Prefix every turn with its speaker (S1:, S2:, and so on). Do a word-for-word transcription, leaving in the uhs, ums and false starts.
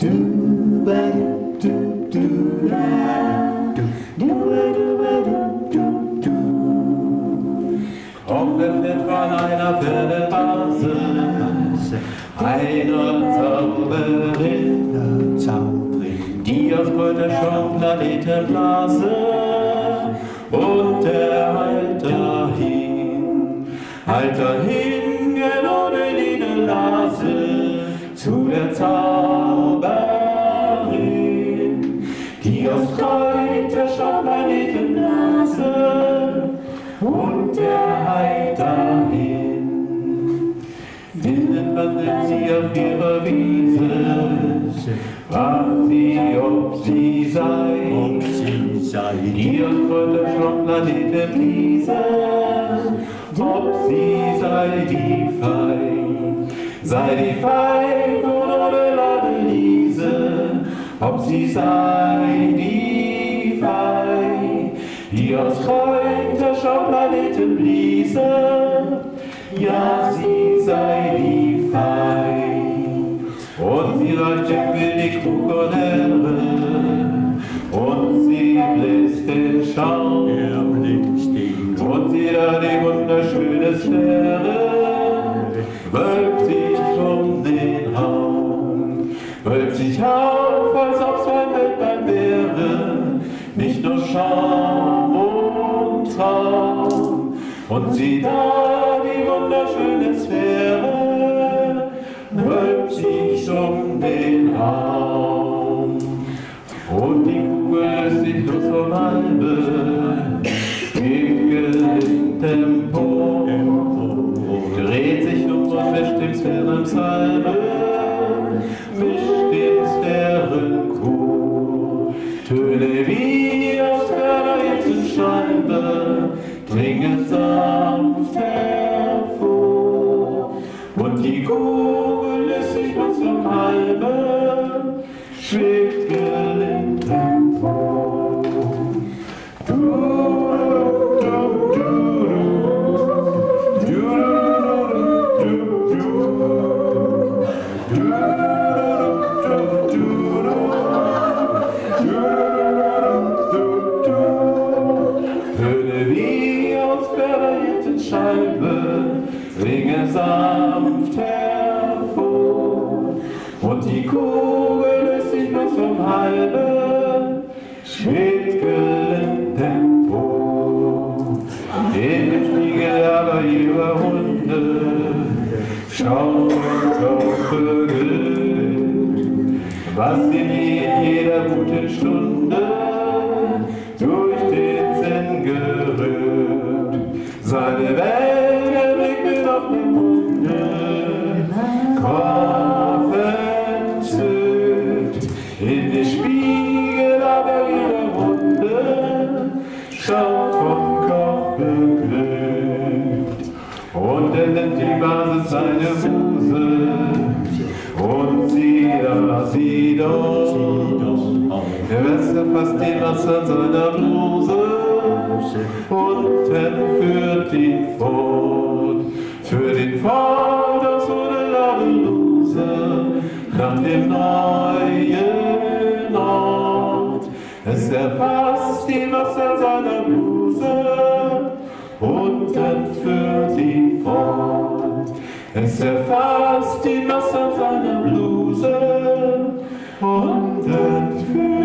S1: Auf der Fett von einer Pferdebasis, einer Zauberin, die aus Gold schon Planeten blase, und der halt dahin, halt dahin, ohne Nase, zu der Zauberin, die aus Gold schon Planeten blase, und der halt dahin. Wind wandelt sie auf ihrer Wiese, fragt sie, ob sie sei, ob sie sei, die aus Gold schon Planeten bliese, ob sie sei die Fei, sei die Fei oder Ladeliese, ob sie sei die Fei, die aus Kräuterschau Planeten bliese, ja, sie sei die Fei. Und sie reicht im Wild die Krokodile, und sie bläst den Schaum, er bläst den Schaum, und sie da die wunderschöne Sphäre, wölbt sich um den Raum, wölbt sich auf, als ob's ein Weltbein wäre, nicht nur Schaum und Traum, und sie da die wunderschöne Sphäre, wölbt sich um den Raum. Und die Kugel löst sich nur vom Halbe, im gelinden Tempo, dreht sich um und mischt im Sphärensalbe, mischt den Sphärenchor. Töne wie aus ferner Scheibe, dringen sanft hervor. Und die Kugel löst sich nur zum Halbe, schwebt gelind empor. Du, du, du, du, du, du, du, Höhle wie aus verleihten Scheibe, ringe sanft hervor. Und die Kugel löst sich nur zum Halbe, schwebt gelind empor. In dem Spiegel aber ihrer Hunde schaut auf Vögel, was in jeder guten Stunde durch den Sinn gerührt. Seine Welt erblickt mit offenem Munde, Kopf entzückt. In den Spiegel aber ihrer Hunde schaut vom Kopf beglückt. Und er nimmt die Basis seine Busen, und sie da, sie doch, er wässt fast den Wasser seiner Bluse und entführt ihn fort, führt ihn fort aus ohne Ladeluse nach dem neuen Ort. Es erfasst die Wasser seiner Bluse und entführt ihn fort. Es erfasst die Masse seiner Bluse und entführt